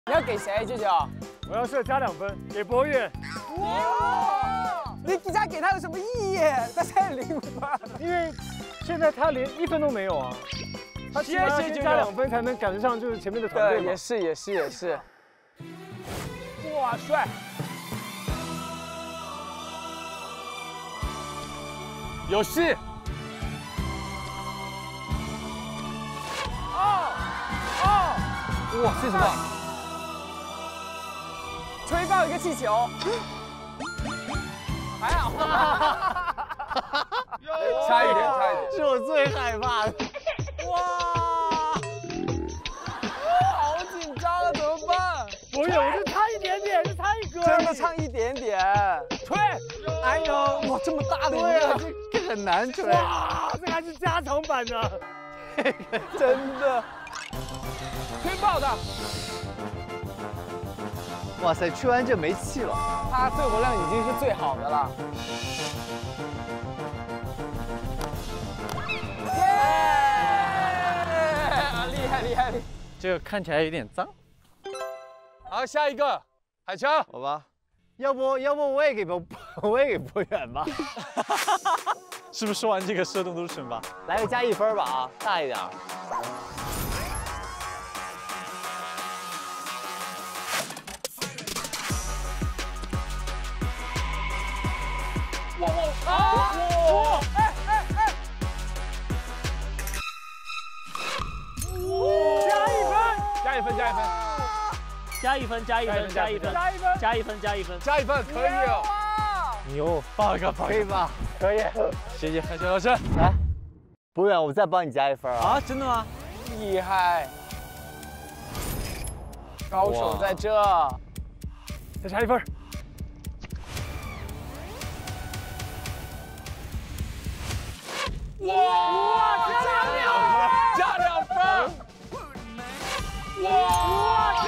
你要给谁，舅舅？ 我要射加2分，给博远。 哇！你这样给他有什么意义？他才0分。 因为现在他连1分都没有啊。他起码要先加2分才能赶得上就是前面的团队嘛。 也是。哇，帅！ 有戏。哇，这什么？ 吹爆一个气球。还好。 差一点。 是我最害怕的。 哇！好紧张啊，怎么办？ 博远，我就差一点点，就差一个。 真的差一点点。 吹 ，I know。哇，这么大的一个， 这很难吹。 哇，这还是加长版的。 真的。吹爆的！ 哇塞，吹完这没气了。 它肺活量已经是最好的了。耶！厉害！ 这个看起来有点脏。 好，下一个，海强。 好吧，要不我也给博远吧。 是不是说完这个射动都是惩罚？ 来个加1分吧啊，大一点。 加一分，可以哦。 牛， 报个， 可以吧？ 可以。 谢谢海强老师。 来，博远，我再帮你加1分啊！ 啊，真的吗？ 厉害！高手在这。 再加1分。 哇！加2分！哇！加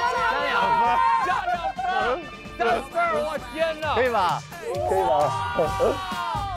2分！我天哪！ 可以吧？